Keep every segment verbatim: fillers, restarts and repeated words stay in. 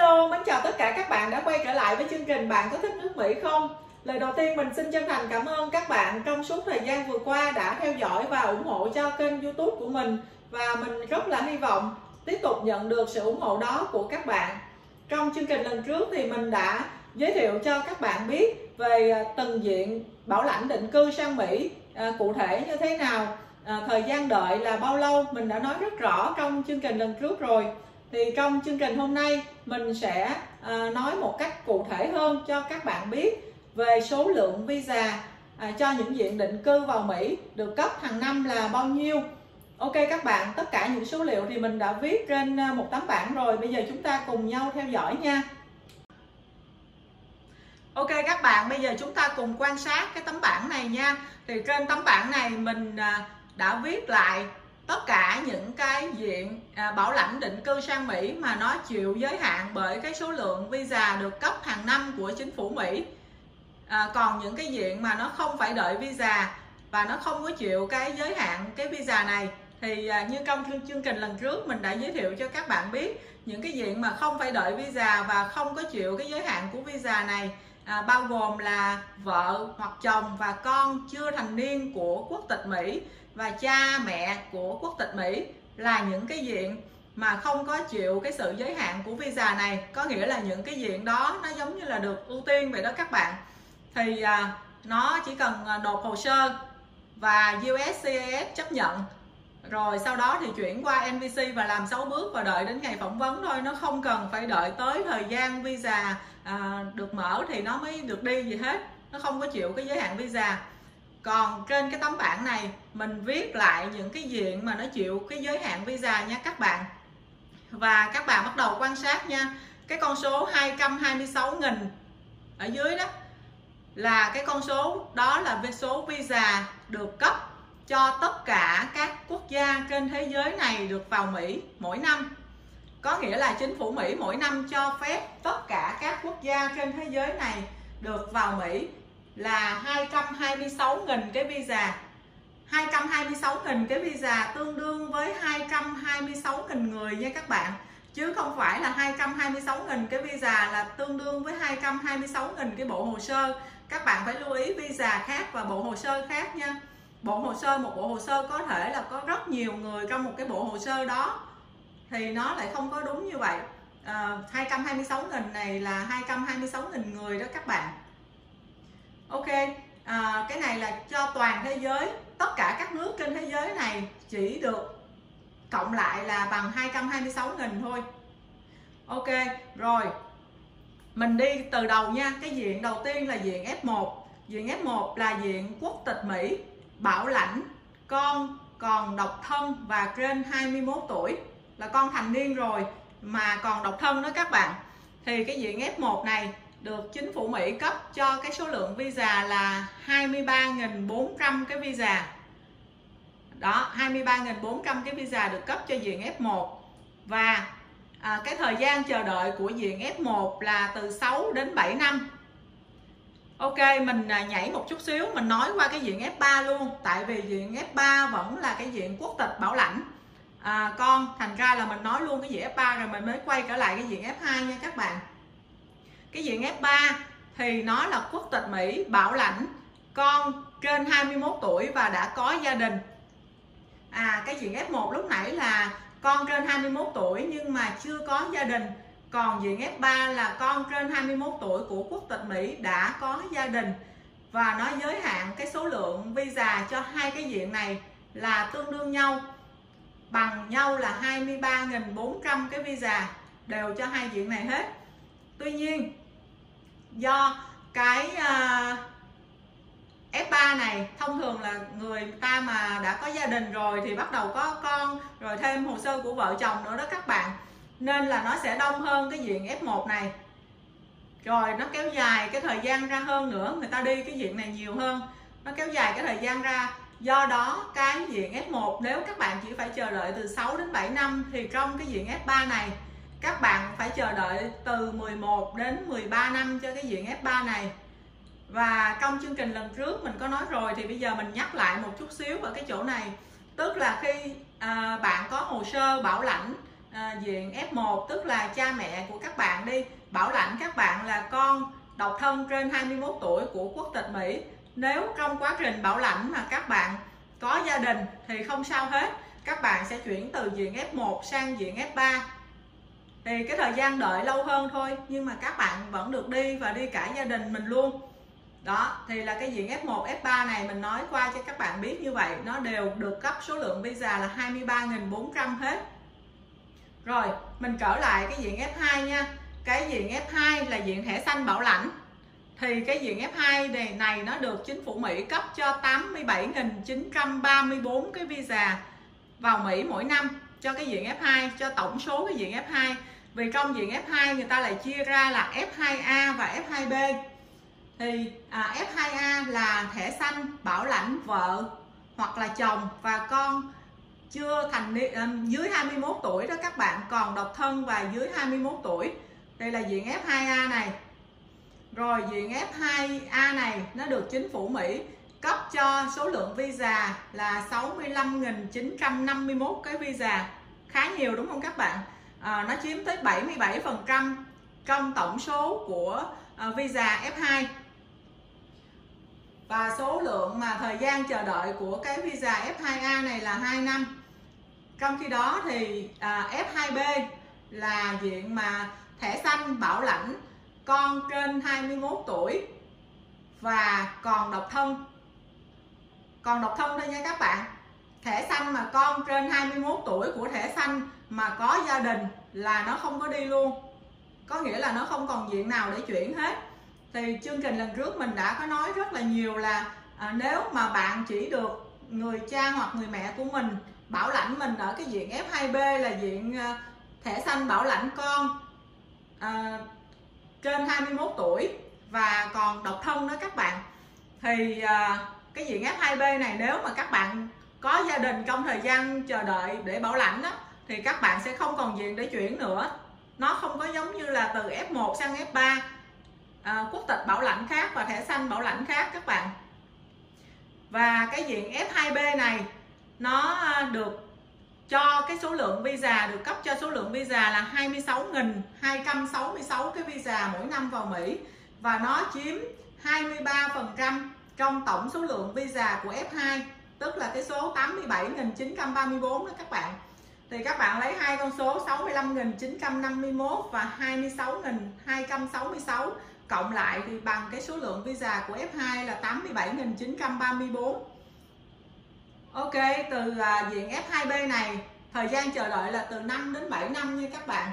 Hello, mến chào tất cả các bạn đã quay trở lại với chương trình Bạn có thích nước Mỹ không? Lời đầu tiên mình xin chân thành cảm ơn các bạn trong suốt thời gian vừa qua đã theo dõi và ủng hộ cho kênh YouTube của mình. Và mình rất là hy vọng tiếp tục nhận được sự ủng hộ đó của các bạn. Trong chương trình lần trước thì mình đã giới thiệu cho các bạn biết về từng diện bảo lãnh định cư sang Mỹ à, cụ thể như thế nào, à, thời gian đợi là bao lâu, mình đã nói rất rõ trong chương trình lần trước rồi. Thì trong chương trình hôm nay mình sẽ à, nói một cách cụ thể hơn cho các bạn biết về số lượng visa à, cho những diện định cư vào Mỹ được cấp hàng năm là bao nhiêu. Ok các bạn, tất cả những số liệu thì mình đã viết trên một tấm bảng rồi, bây giờ chúng ta cùng nhau theo dõi nha. Ok các bạn, bây giờ chúng ta cùng quan sát cái tấm bảng này nha. Thì trên tấm bảng này mình đã viết lại tất cả những cái diện à, bảo lãnh định cư sang Mỹ mà nó chịu giới hạn bởi cái số lượng visa được cấp hàng năm của chính phủ Mỹ. À, còn những cái diện mà nó không phải đợi visa và nó không có chịu cái giới hạn cái visa này thì à, như trong chương trình lần trước mình đã giới thiệu cho các bạn biết, những cái diện mà không phải đợi visa và không có chịu cái giới hạn của visa này à, bao gồm là vợ hoặc chồng và con chưa thành niên của quốc tịch Mỹ và cha mẹ của quốc tịch Mỹ là những cái diện mà không có chịu cái sự giới hạn của visa này. Có nghĩa là những cái diện đó nó giống như là được ưu tiên vậy đó các bạn. Thì à, nó chỉ cần nộp hồ sơ và u ét xê i ét chấp nhận, rồi sau đó thì chuyển qua en vê xê và làm sáu bước và đợi đến ngày phỏng vấn thôi. Nó không cần phải đợi tới thời gian visa à, được mở thì nó mới được đi gì hết. Nó không có chịu cái giới hạn visa. Còn trên cái tấm bảng này mình viết lại những cái diện mà nó chịu cái giới hạn visa nha các bạn. Và các bạn bắt đầu quan sát nha. Cái con số hai trăm hai mươi sáu nghìn ở dưới đó là cái con số đó là cái số visa được cấp cho tất cả các quốc gia trên thế giới này được vào Mỹ mỗi năm. Có nghĩa là chính phủ Mỹ mỗi năm cho phép tất cả các quốc gia trên thế giới này được vào Mỹ là hai trăm hai mươi sáu nghìn cái visa. hai trăm hai mươi sáu nghìn cái visa tương đương với hai trăm hai mươi sáu nghìn người nha các bạn. Chứ không phải là hai trăm hai mươi sáu nghìn cái visa là tương đương với hai trăm hai mươi sáu nghìn cái bộ hồ sơ. Các bạn phải lưu ý, visa khác và bộ hồ sơ khác nha. Bộ hồ sơ, một bộ hồ sơ có thể là có rất nhiều người trong một cái bộ hồ sơ đó, thì nó lại không có đúng như vậy. à, hai trăm hai mươi sáu nghìn này là hai trăm hai mươi sáu nghìn người đó các bạn. Ok, à, cái này là cho toàn thế giới, tất cả các nước trên thế giới này chỉ được cộng lại là bằng hai trăm hai mươi sáu nghìn thôi. Ok, rồi mình đi từ đầu nha. Cái diện đầu tiên là diện ép một. Diện ép một là diện quốc tịch Mỹ, bảo lãnh, con còn độc thân và trên hai mươi mốt tuổi, là con thành niên rồi mà còn độc thân đó các bạn. Thì cái diện ép một này được chính phủ Mỹ cấp cho cái số lượng visa là hai mươi ba nghìn bốn trăm cái visa. Đó, hai mươi ba nghìn bốn trăm cái visa được cấp cho diện ép một. Và à, cái thời gian chờ đợi của diện ép một là từ sáu đến bảy năm. Ok, mình nhảy một chút xíu, mình nói qua cái diện ép ba luôn. Tại vì diện ép ba vẫn là cái diện quốc tịch bảo lãnh à, con, thành ra là mình nói luôn cái diện ép ba rồi mình mới quay trở lại cái diện ép hai nha các bạn. Cái diện ép ba thì nó là quốc tịch Mỹ, bảo lãnh, con trên hai mươi mốt tuổi và đã có gia đình. À, cái diện ép một lúc nãy là con trên hai mươi mốt tuổi nhưng mà chưa có gia đình. Còn diện ép ba là con trên hai mươi mốt tuổi của quốc tịch Mỹ đã có gia đình. Và nó giới hạn cái số lượng visa cho hai cái diện này là tương đương nhau, bằng nhau là hai mươi ba nghìn bốn trăm cái visa đều cho hai diện này hết. Tuy nhiên do cái uh, ép ba này thông thường là người ta mà đã có gia đình rồi thì bắt đầu có con, rồi thêm hồ sơ của vợ chồng nữa đó các bạn, nên là nó sẽ đông hơn cái diện ép một này, rồi nó kéo dài cái thời gian ra hơn nữa, người ta đi cái diện này nhiều hơn, nó kéo dài cái thời gian ra. Do đó cái diện ép một nếu các bạn chỉ phải chờ đợi từ sáu đến bảy năm thì trong cái diện ép ba này các bạn phải chờ đợi từ mười một đến mười ba năm cho cái diện ép ba này. Và trong chương trình lần trước mình có nói rồi thì bây giờ mình nhắc lại một chút xíu ở cái chỗ này. Tức là khi à, bạn có hồ sơ bảo lãnh à, diện F một, tức là cha mẹ của các bạn đi, bảo lãnh các bạn là con độc thân trên hai mươi mốt tuổi của quốc tịch Mỹ. Nếu trong quá trình bảo lãnh mà các bạn có gia đình thì không sao hết, các bạn sẽ chuyển từ diện F một sang diện F ba. Thì cái thời gian đợi lâu hơn thôi, nhưng mà các bạn vẫn được đi và đi cả gia đình mình luôn. Đó, thì là cái diện F một, F ba này mình nói qua cho các bạn biết như vậy, nó đều được cấp số lượng visa là hai mươi ba nghìn bốn trăm hết. Rồi, mình trở lại cái diện F hai nha. Cái diện F hai là diện thẻ xanh bảo lãnh. Thì cái diện F hai này, này nó được chính phủ Mỹ cấp cho tám mươi bảy nghìn chín trăm ba mươi tư cái visa vào Mỹ mỗi năm cho cái diện F hai, cho tổng số cái diện F hai. Vì trong diện F hai người ta lại chia ra là F hai A và F hai B. Thì à, F hai A là thẻ xanh bảo lãnh vợ hoặc là chồng và con chưa thành niên, dưới hai mươi mốt tuổi đó các bạn, còn độc thân và dưới hai mươi mốt tuổi. Đây là diện F hai A này. Rồi diện F hai A này nó được chính phủ Mỹ cấp cho số lượng visa là sáu mươi lăm nghìn chín trăm năm mươi mốt cái visa. Khá nhiều đúng không các bạn? À, nó chiếm tới bảy mươi bảy phần trăm trong tổng số của uh, visa F hai. Và số lượng mà thời gian chờ đợi của cái visa F hai A này là hai năm. Trong khi đó thì à, F hai B là diện mà thẻ xanh bảo lãnh con trên hai mươi mốt tuổi và còn độc thân. Còn độc thân thôi nha các bạn. Thẻ xanh mà con trên hai mươi mốt tuổi của thẻ xanh mà có gia đình là nó không có đi luôn. Có nghĩa là nó không còn diện nào để chuyển hết. Thì chương trình lần trước mình đã có nói rất là nhiều là à, nếu mà bạn chỉ được người cha hoặc người mẹ của mình bảo lãnh mình ở cái diện F hai B là diện à, thẻ xanh bảo lãnh con à, trên hai mươi mốt tuổi và còn độc thân đó các bạn, thì à, cái diện F hai B này nếu mà các bạn có gia đình trong thời gian chờ đợi để bảo lãnh đó, thì các bạn sẽ không còn diện để chuyển nữa. Nó không có giống như là từ F một sang F ba, à, quốc tịch bảo lãnh khác và thẻ xanh bảo lãnh khác các bạn. Và cái diện F hai B này nó được cho cái số lượng visa, được cấp cho số lượng visa là hai mươi sáu nghìn hai trăm sáu mươi sáu cái visa mỗi năm vào Mỹ, và nó chiếm hai mươi ba phần trăm trong tổng số lượng visa của F hai, tức là cái số tám mươi bảy nghìn chín trăm ba mươi tư đó các bạn. Thì các bạn lấy hai con số sáu mươi lăm nghìn chín trăm năm mươi mốt và hai mươi sáu nghìn hai trăm sáu mươi sáu cộng lại thì bằng cái số lượng visa của F hai là tám mươi bảy nghìn chín trăm ba mươi tư. Ok, từ uh, diện F hai B này thời gian chờ đợi là từ năm đến bảy năm nha các bạn.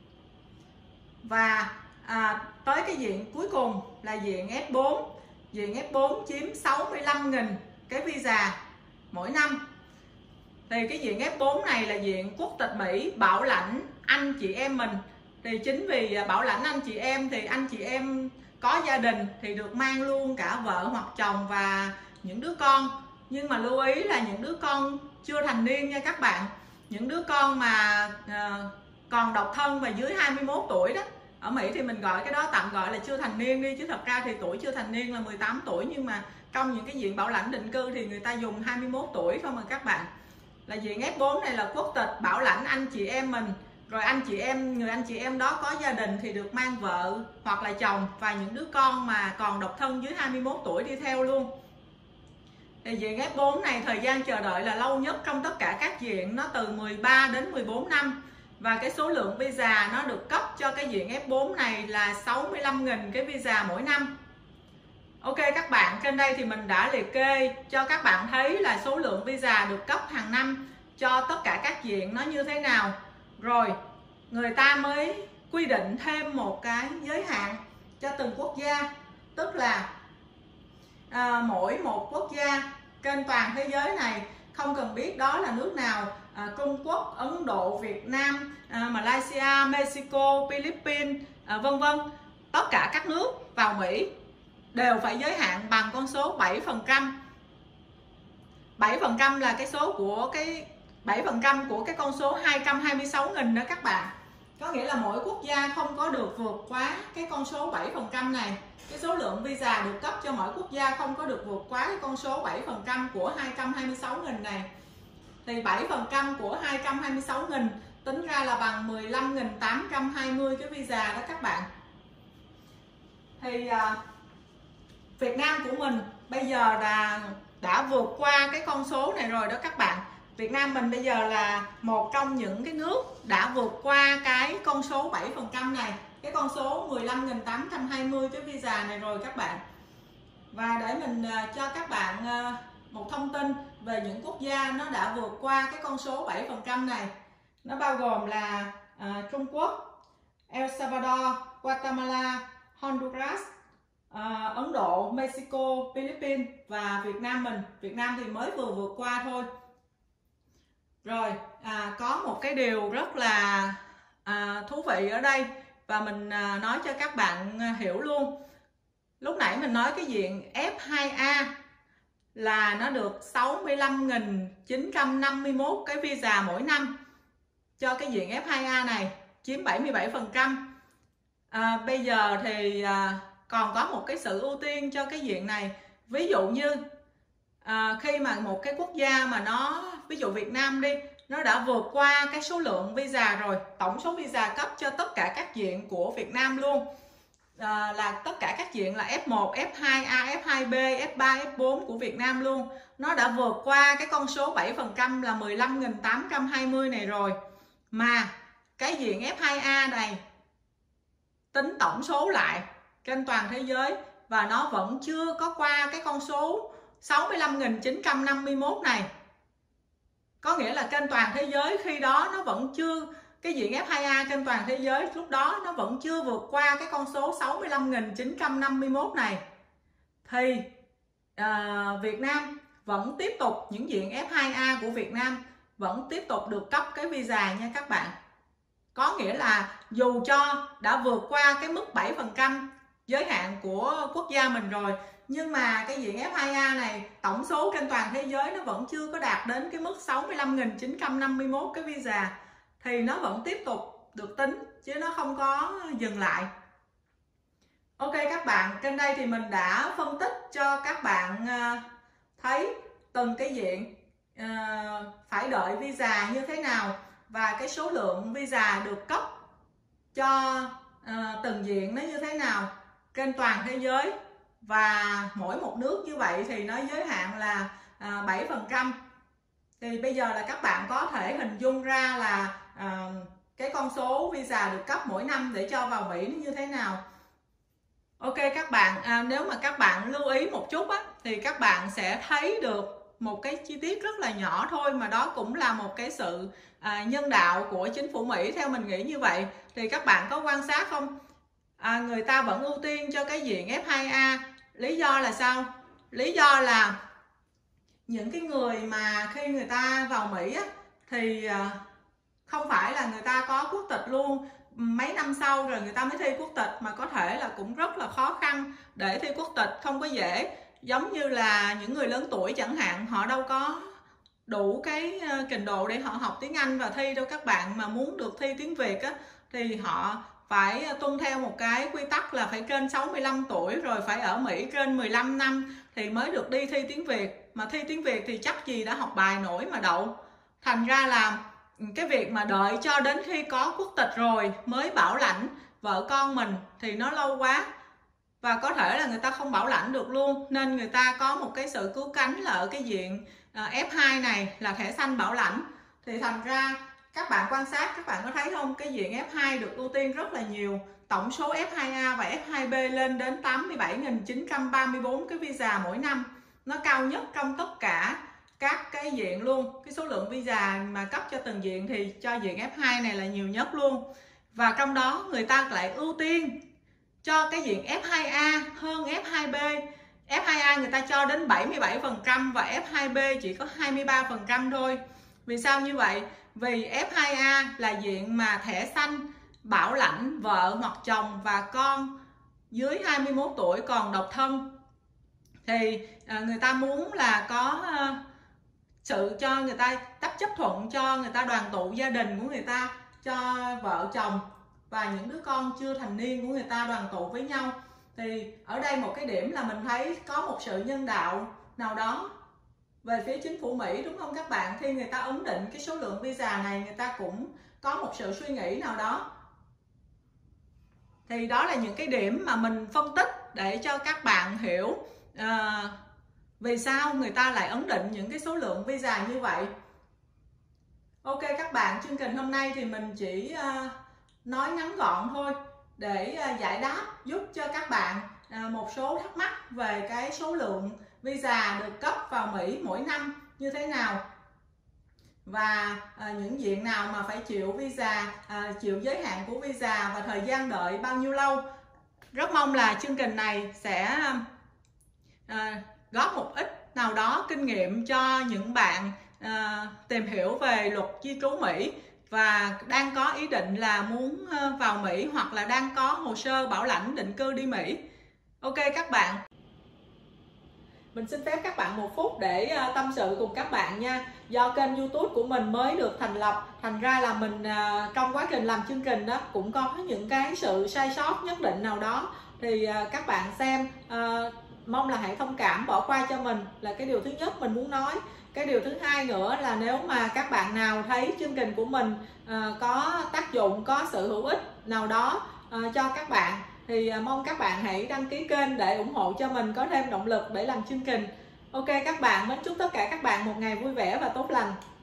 Và à, tới cái diện cuối cùng là diện F bốn. Diện F bốn chiếm sáu mươi lăm nghìn cái visa mỗi năm. Thì cái diện F bốn này là diện quốc tịch Mỹ bảo lãnh anh chị em mình. Thì chính vì bảo lãnh anh chị em thì anh chị em có gia đình thì được mang luôn cả vợ hoặc chồng và những đứa con. Nhưng mà lưu ý là những đứa con chưa thành niên nha các bạn. Những đứa con mà uh, còn độc thân và dưới hai mươi mốt tuổi đó. Ở Mỹ thì mình gọi cái đó tạm gọi là chưa thành niên đi, chứ thật ra thì tuổi chưa thành niên là mười tám tuổi. Nhưng mà trong những cái diện bảo lãnh định cư thì người ta dùng hai mươi mốt tuổi không à các bạn. Là diện F bốn này là quốc tịch bảo lãnh anh chị em mình. Rồi anh chị em, người anh chị em đó có gia đình thì được mang vợ hoặc là chồng và những đứa con mà còn độc thân dưới hai mươi mốt tuổi đi theo luôn. Thì diện F bốn này thời gian chờ đợi là lâu nhất trong tất cả các diện, nó từ mười ba đến mười bốn năm. Và cái số lượng visa nó được cấp cho cái diện F bốn này là sáu mươi lăm nghìn cái visa mỗi năm. Ok các bạn, trên đây thì mình đã liệt kê cho các bạn thấy là số lượng visa được cấp hàng năm cho tất cả các diện nó như thế nào. Rồi người ta mới quy định thêm một cái giới hạn cho từng quốc gia, tức là à, mỗi một quốc gia trên toàn thế giới này, không cần biết đó là nước nào, à, Trung Quốc, Ấn Độ, Việt Nam, à, Malaysia, Mexico, Philippines, à, vân vân, tất cả các nước vào Mỹ đều phải giới hạn bằng con số bảy phần trăm. bảy phần trăm là cái số của cái bảy phần trăm của cái con số hai trăm hai mươi sáu nghìn đó các bạn. Có nghĩa là mỗi quốc gia không có được vượt quá cái con số bảy phần trăm này. Cái số lượng visa được cấp cho mỗi quốc gia không có được vượt quá cái con số bảy phần trăm của hai trăm hai mươi sáu nghìn này. Thì bảy phần trăm của hai trăm hai mươi sáu nghìn tính ra là bằng mười lăm nghìn tám trăm hai mươi cái visa đó các bạn. Thì à, Việt Nam của mình bây giờ là đã vượt qua cái con số này rồi đó các bạn. Việt Nam mình bây giờ là một trong những cái nước đã vượt qua cái con số bảy phần trăm này, cái con số mười lăm nghìn tám trăm hai mươi cái visa này rồi các bạn. Và để mình cho các bạn một thông tin về những quốc gia nó đã vượt qua cái con số bảy phần trăm này. Nó bao gồm là à, Trung Quốc, El Salvador, Guatemala, Honduras, à, Ấn Độ, Mexico, Philippines và Việt Nam mình. Việt Nam thì mới vừa vượt qua thôi. Rồi, à, có một cái điều rất là à, thú vị ở đây và mình à, nói cho các bạn hiểu luôn. Lúc nãy mình nói cái diện F hai A là nó được sáu mươi lăm nghìn chín trăm năm mươi mốt cái visa mỗi năm cho cái diện F hai A này, chiếm bảy mươi bảy phần trăm. À, bây giờ thì à, còn có một cái sự ưu tiên cho cái diện này. Ví dụ như à, khi mà một cái quốc gia mà nó, ví dụ Việt Nam đi, nó đã vượt qua cái số lượng visa rồi, tổng số visa cấp cho tất cả các diện của Việt Nam luôn, à, là tất cả các diện là F một, F hai A, F hai B, F ba, F bốn của Việt Nam luôn. Nó đã vượt qua cái con số bảy phần trăm là mười lăm nghìn tám trăm hai mươi này rồi. Mà cái diện F hai A này tính tổng số lại trên toàn thế giới và nó vẫn chưa có qua cái con số sáu mươi lăm nghìn chín trăm năm mươi mốt này. Có nghĩa là trên toàn thế giới khi đó nó vẫn chưa, cái diện F hai A trên toàn thế giới lúc đó nó vẫn chưa vượt qua cái con số sáu mươi lăm nghìn chín trăm năm mươi mốt này. Thì à, Việt Nam vẫn tiếp tục, những diện F hai A của Việt Nam vẫn tiếp tục được cấp cái visa nha các bạn. Có nghĩa là dù cho đã vượt qua cái mức bảy phần trăm giới hạn của quốc gia mình rồi, nhưng mà cái diện F hai A này tổng số trên toàn thế giới nó vẫn chưa có đạt đến cái mức sáu mươi lăm nghìn chín trăm năm mươi mốt cái visa, thì nó vẫn tiếp tục được tính chứ nó không có dừng lại. Ok các bạn, trên đây thì mình đã phân tích cho các bạn thấy từng cái diện phải đợi visa như thế nào và cái số lượng visa được cấp cho từng diện nó như thế nào trên toàn thế giới. Và mỗi một nước như vậy thì nó giới hạn là bảy phần trăm. Thì bây giờ là các bạn có thể hình dung ra là à, cái con số visa được cấp mỗi năm để cho vào Mỹ nó như thế nào. Ok các bạn, à, nếu mà các bạn lưu ý một chút á, thì các bạn sẽ thấy được một cái chi tiết rất là nhỏ thôi, mà đó cũng là một cái sự à, nhân đạo của chính phủ Mỹ, theo mình nghĩ như vậy. Thì các bạn có quan sát không? À, người ta vẫn ưu tiên cho cái diện F hai A. Lý do là sao? Lý do là những cái người mà khi người ta vào Mỹ á, thì không phải là người ta có quốc tịch luôn, mấy năm sau rồi người ta mới thi quốc tịch, mà có thể là cũng rất là khó khăn để thi quốc tịch, không có dễ. Giống như là những người lớn tuổi chẳng hạn, họ đâu có đủ cái trình độ để họ học tiếng Anh và thi đâu các bạn. Mà muốn được thi tiếng Việt á, thì họ phải tuân theo một cái quy tắc là phải trên sáu mươi lăm tuổi rồi, phải ở Mỹ trên mười lăm năm thì mới được đi thi tiếng Việt. Mà thi tiếng Việt thì chắc gì đã học bài nổi mà đậu. Thành ra là cái việc mà đợi cho đến khi có quốc tịch rồi mới bảo lãnh vợ con mình thì nó lâu quá, và có thể là người ta không bảo lãnh được luôn. Nên người ta có một cái sự cứu cánh là ở cái diện F hai này là thẻ xanh bảo lãnh. Thì thành ra các bạn quan sát, các bạn có thấy không, cái diện F hai được ưu tiên rất là nhiều. Tổng số F hai A và F hai B lên đến tám mươi bảy nghìn chín trăm ba mươi bốn cái visa mỗi năm. Nó cao nhất trong tất cả các cái diện luôn. Cái số lượng visa mà cấp cho từng diện thì cho diện F hai này là nhiều nhất luôn. Và trong đó người ta lại ưu tiên cho cái diện F hai A hơn F hai B. F hai A người ta cho đến bảy mươi bảy phần trăm và F hai B chỉ có hai mươi ba phần trăm thôi. Vì sao như vậy? Vì F hai A là diện mà thẻ xanh bảo lãnh vợ hoặc chồng và con dưới hai mươi mốt tuổi còn độc thân. Thì người ta muốn là có sự cho người ta đắp chấp thuận cho người ta đoàn tụ gia đình của người ta, cho vợ chồng và những đứa con chưa thành niên của người ta đoàn tụ với nhau. Thì ở đây một cái điểm là mình thấy có một sự nhân đạo nào đó về phía chính phủ Mỹ, đúng không các bạn? Khi người ta ấn định cái số lượng visa này, người ta cũng có một sự suy nghĩ nào đó. Thì đó là những cái điểm mà mình phân tích để cho các bạn hiểu à, vì sao người ta lại ấn định những cái số lượng visa như vậy. Ok các bạn, chương trình hôm nay thì mình chỉ uh, nói ngắn gọn thôi để uh, giải đáp giúp cho các bạn uh, một số thắc mắc về cái số lượng visa được cấp vào Mỹ mỗi năm như thế nào, và uh, những diện nào mà phải chịu visa, uh, chịu giới hạn của visa và thời gian đợi bao nhiêu lâu. Rất mong là chương trình này sẽ uh, góp một ít nào đó kinh nghiệm cho những bạn À, tìm hiểu về luật di trú Mỹ và đang có ý định là muốn vào Mỹ hoặc là đang có hồ sơ bảo lãnh định cư đi Mỹ. Ok các bạn, mình xin phép các bạn một phút để tâm sự cùng các bạn nha. Do kênh YouTube của mình mới được thành lập, thành ra là mình trong quá trình làm chương trình đó cũng có những cái sự sai sót nhất định nào đó, thì các bạn xem mong là hãy thông cảm bỏ qua cho mình, là cái điều thứ nhất mình muốn nói. Cái điều thứ hai nữa là nếu mà các bạn nào thấy chương trình của mình à, có tác dụng, có sự hữu ích nào đó à, cho các bạn, thì à, mong các bạn hãy đăng ký kênh để ủng hộ cho mình có thêm động lực để làm chương trình. Ok các bạn, mến chúc tất cả các bạn một ngày vui vẻ và tốt lành.